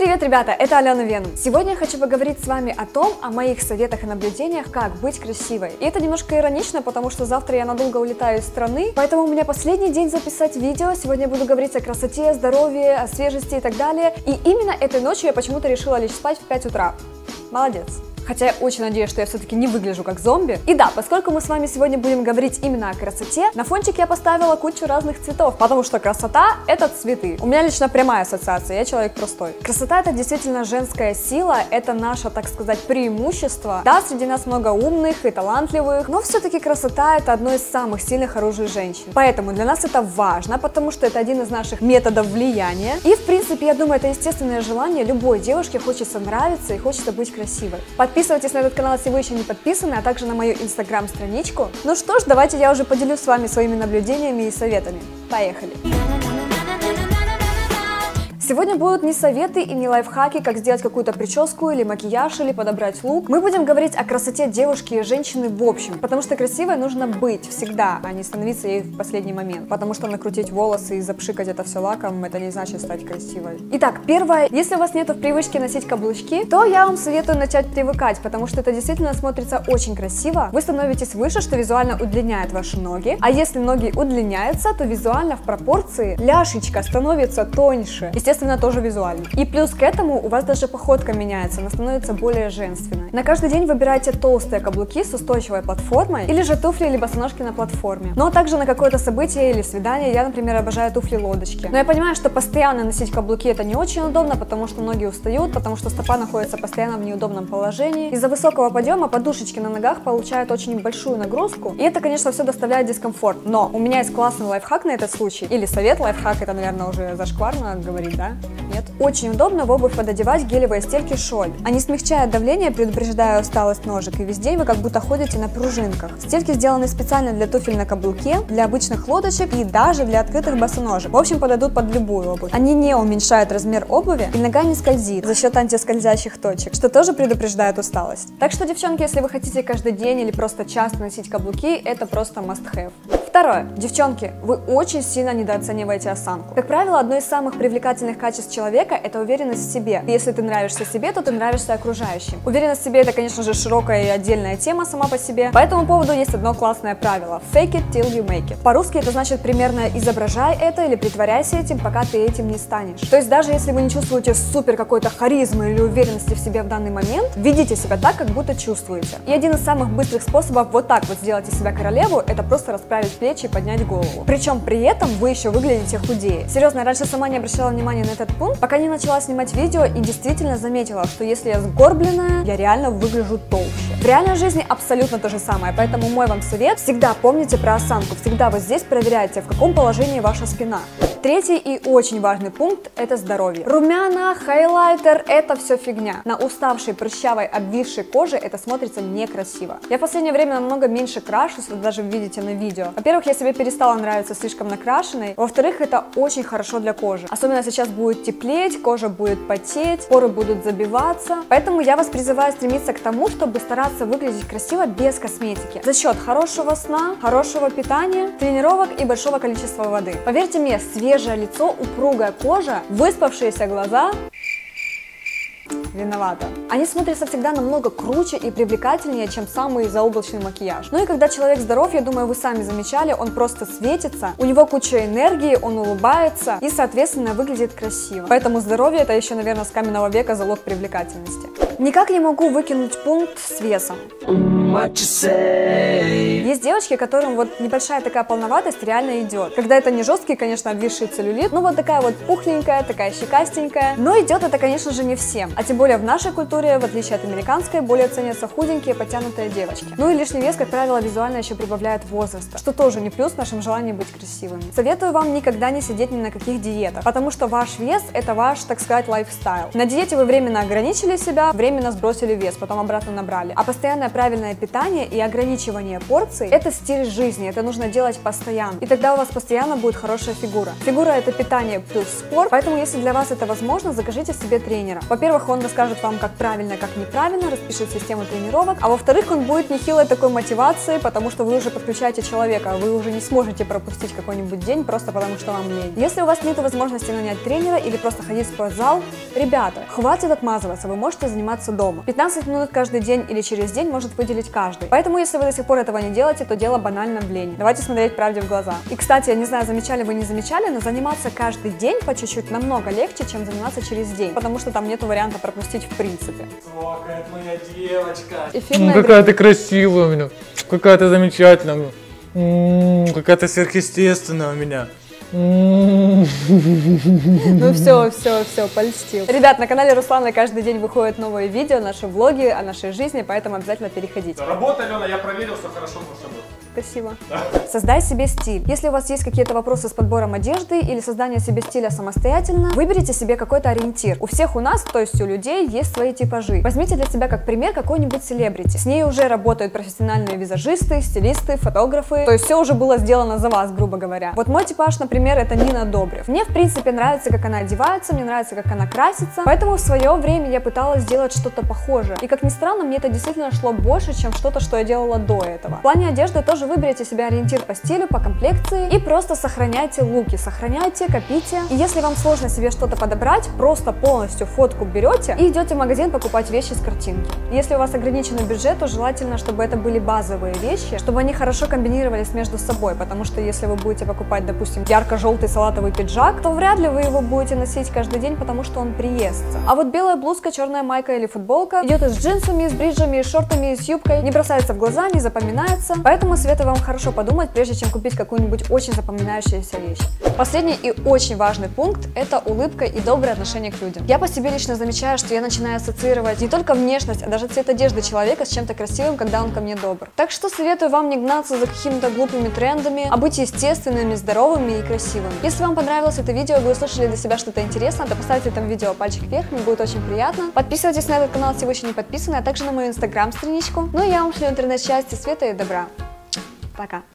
привет, ребята! Это Алена Веном. Сегодня я хочу поговорить с вами о моих советах и наблюдениях, как быть красивой. И это немножко иронично, потому что завтра я надолго улетаю из страны, поэтому у меня последний день записать видео. Сегодня я буду говорить о красоте, здоровье, о свежести и так далее. И именно этой ночью я почему-то решила лечь спать в 5 утра. Молодец! Хотя я очень надеюсь, что я все-таки не выгляжу как зомби. И да, поскольку мы с вами сегодня будем говорить именно о красоте, на фончик я поставила кучу разных цветов, потому что красота — это цветы. У меня лично прямая ассоциация, я человек простой. Красота — это действительно женская сила, это наше, так сказать, преимущество. Да, среди нас много умных и талантливых, но все-таки красота — это одно из самых сильных оружий женщин. Поэтому для нас это важно, потому что это один из наших методов влияния. И, в принципе, я думаю, это естественное желание любой девушке, хочется нравиться и хочется быть красивой. Подписывайтесь на этот канал, если вы еще не подписаны, а также на мою инстаграм-страничку. Ну что ж, давайте я уже поделюсь с вами своими наблюдениями и советами. Поехали! Сегодня будут не советы и не лайфхаки, как сделать какую-то прическу или макияж, или подобрать лук. Мы будем говорить о красоте девушки и женщины в общем, потому что красивой нужно быть всегда, а не становиться ей в последний момент. Потому что накрутить волосы и запшикать это все лаком, это не значит стать красивой. Итак, первое, если у вас нет привычки носить каблучки, то я вам советую начать привыкать, потому что это действительно смотрится очень красиво. Вы становитесь выше, что визуально удлиняет ваши ноги, а если ноги удлиняются, то визуально в пропорции ляшечка становится тоньше. Естественно, тоже визуально. И плюс к этому у вас даже походка меняется, она становится более женственной. На каждый день выбирайте толстые каблуки с устойчивой платформой или же туфли или босоножки на платформе. Но также на какое-то событие или свидание я, например, обожаю туфли-лодочки. Но я понимаю, что постоянно носить каблуки это не очень удобно, потому что ноги устают, потому что стопа находится постоянно в неудобном положении. Из-за высокого подъема подушечки на ногах получают очень большую нагрузку, и это, конечно, все доставляет дискомфорт. Но у меня есть классный лайфхак на этот случай, или совет лайфхак, это, наверное, уже зашкварно говорить, да? Нет. Очень удобно в обувь пододевать гелевые стельки шоль. Они смягчают давление, предупреждая усталость ножек, и весь день вы как будто ходите на пружинках. Стельки сделаны специально для туфель на каблуке, для обычных лодочек и даже для открытых босоножек. В общем, подойдут под любую обувь. Они не уменьшают размер обуви, и нога не скользит за счет антискользящих точек, что тоже предупреждает усталость. Так что, девчонки, если вы хотите каждый день или просто часто носить каблуки, это просто must have. Второе. Девчонки, вы очень сильно недооцениваете осанку. Как правило, одно из самых привлекательных качеств человека – это уверенность в себе. Если ты нравишься себе, то ты нравишься окружающим. Уверенность в себе – это, конечно же, широкая и отдельная тема сама по себе. По этому поводу есть одно классное правило – fake it till you make it. По-русски это значит примерно изображай это или притворяйся этим, пока ты этим не станешь. То есть даже если вы не чувствуете супер какой-то харизмы или уверенности в себе в данный момент, ведите себя так, как будто чувствуете. И один из самых быстрых способов вот так вот сделать из себя королеву – это просто расправить плечи и поднять голову. Причем при этом вы еще выглядите худее. Серьезно, раньше сама не обращала внимания на этот пункт, пока не начала снимать видео и действительно заметила, что если я сгорбленная, я реально выгляжу толще. В реальной жизни абсолютно то же самое, поэтому мой вам совет: всегда помните про осанку, всегда вот здесь проверяйте, в каком положении ваша спина. Третий и очень важный пункт – это здоровье. Румяна, хайлайтер – это все фигня. На уставшей, прыщавой, обвисшей коже это смотрится некрасиво. Я в последнее время намного меньше крашусь, вы даже видите на видео. Во-первых, я себе перестала нравиться слишком накрашенной. Во-вторых, это очень хорошо для кожи. Особенно сейчас будет теплеть, кожа будет потеть, поры будут забиваться. Поэтому я вас призываю стремиться к тому, чтобы стараться выглядеть красиво без косметики. За счет хорошего сна, хорошего питания, тренировок и большого количества воды. Поверьте мне, свежее лицо, упругая кожа, выспавшиеся глаза виновата. Они смотрятся всегда намного круче и привлекательнее, чем самый заоблачный макияж. Ну и когда человек здоров, я думаю, вы сами замечали, он просто светится, у него куча энергии, он улыбается и, соответственно, выглядит красиво. Поэтому здоровье — это еще, наверное, с каменного века залог привлекательности. Никак не могу выкинуть пункт с весом. Есть девочки, которым вот небольшая такая полноватость реально идет. Когда это не жесткий, конечно, обвисший целлюлит, но вот такая вот пухленькая, такая щекастенькая. Но идет это, конечно же, не всем. А тем более в нашей культуре, в отличие от американской, более ценятся худенькие, подтянутые девочки. Ну и лишний вес, как правило, визуально еще прибавляет возраста, что тоже не плюс в нашем желании быть красивыми. Советую вам никогда не сидеть ни на каких диетах, потому что ваш вес – это ваш, так сказать, лайфстайл. На диете вы временно ограничили себя, временно сбросили вес, потом обратно набрали. А постоянное правильное питания и ограничивание порций – это стиль жизни, это нужно делать постоянно. И тогда у вас постоянно будет хорошая фигура. Фигура – это питание плюс спорт, поэтому если для вас это возможно, закажите себе тренера. Во-первых, он расскажет вам, как правильно, как неправильно, распишет систему тренировок, а во-вторых, он будет нехилой такой мотивацией, потому что вы уже подключаете человека, вы уже не сможете пропустить какой-нибудь день просто потому, что вам лень. Если у вас нет возможности нанять тренера или просто ходить в спортзал, ребята, хватит отмазываться, вы можете заниматься дома. 15 минут каждый день или через день может выделить каждый. Поэтому, если вы до сих пор этого не делаете, то дело банально в лени. Давайте смотреть правде в глаза. И, кстати, я не знаю, замечали вы, не замечали, но заниматься каждый день по чуть-чуть намного легче, чем заниматься через день, потому что там нету варианта пропустить в принципе. Какая моя девочка. Какая ты красивая у меня, какая ты замечательная, какая ты сверхъестественная у меня. Ну все, польстил. Ребят, на канале Руслана каждый день выходят новые видео, наши влоги о нашей жизни, поэтому обязательно переходите. Работа, Алена, я проверил, все хорошо, можешь работать. Спасибо. Создай себе стиль. Если у вас есть какие-то вопросы с подбором одежды или создание себе стиля самостоятельно, выберите себе какой-то ориентир. У всех у нас, то есть у людей, есть свои типажи. Возьмите для себя как пример какой-нибудь селебрити. С ней уже работают профессиональные визажисты, стилисты, фотографы. То есть все уже было сделано за вас, грубо говоря. Вот мой типаж, например, это Нина Добрев. Мне, в принципе, нравится, как она одевается, мне нравится, как она красится. Поэтому в свое время я пыталась сделать что-то похожее. И, как ни странно, мне это действительно шло больше, чем что-то, что я делала до этого. В плане одежды тоже выберите себе ориентир по стилю, по комплекции и просто сохраняйте луки, сохраняйте, копите. И если вам сложно себе что-то подобрать, просто полностью фотку берете и идете в магазин покупать вещи с картинки. Если у вас ограниченный бюджет, то желательно, чтобы это были базовые вещи, чтобы они хорошо комбинировались между собой, потому что если вы будете покупать, допустим, ярко-желтый салатовый пиджак, то вряд ли вы его будете носить каждый день, потому что он приестся. А вот белая блузка, черная майка или футболка идет и с джинсами, и с бриджами, и с шортами, и с юбкой, не бросается в глаза, не запоминается, поэтому советую вам хорошо подумать, прежде чем купить какую-нибудь очень запоминающуюся вещь. Последний и очень важный пункт – это улыбка и доброе отношение к людям. Я по себе лично замечаю, что я начинаю ассоциировать не только внешность, а даже цвет одежды человека с чем-то красивым, когда он ко мне добр. Так что советую вам не гнаться за какими-то глупыми трендами, а быть естественными, здоровыми и красивыми. Если вам понравилось это видео и вы услышали для себя что-то интересное, то поставьте этому видео пальчик вверх, мне будет очень приятно. Подписывайтесь на этот канал, если вы еще не подписаны, а также на мою инстаграм-страничку. Ну и я вам шлю интернет счастья, света и добра. Пока!